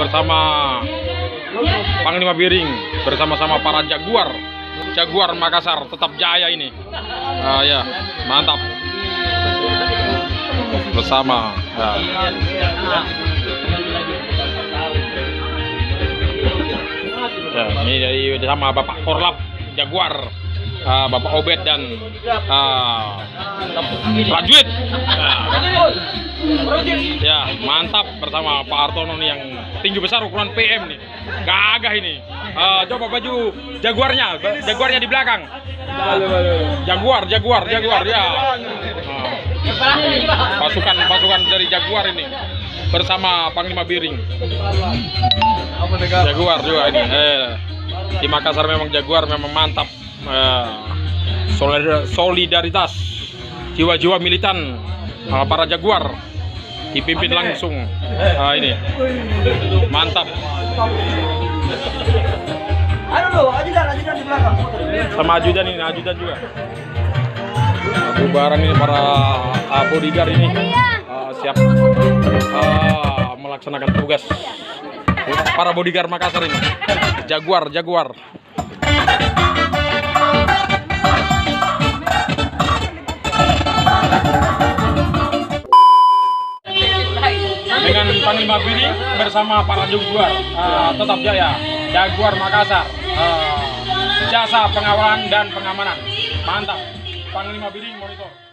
bersama Panglima Biring bersama-sama para Jaguar Makassar tetap jaya ini. Ya, mantap. Bersama ya, ini dari sama Bapak Korlap Jaguar, Bapak Obed dan Prajurit. Ya, mantap bersama Pak Hartono nih yang tinggi besar ukuran PM nih. Gagah ini. Coba baju Jaguarnya di belakang. Jaguar ya. Pasukan dari Jaguar ini bersama Panglima Biring. Jaguar juga ini. Di Makassar memang Jaguar memang mantap. Solidaritas, jiwa-jiwa militan para Jaguar dipimpin langsung. Ini mantap. Ajudan di belakang. Sama ajudan ini, ajudan juga. Bubaran ini para bodyguard ini siap melaksanakan tugas. Para bodyguard Makassar ini, Jaguar. Dengan Panglima Biring bersama para Jaguar tetap jaya. Jaguar Makassar, jasa pengawalan dan pengamanan. Mantap. Panglima Biring monitor.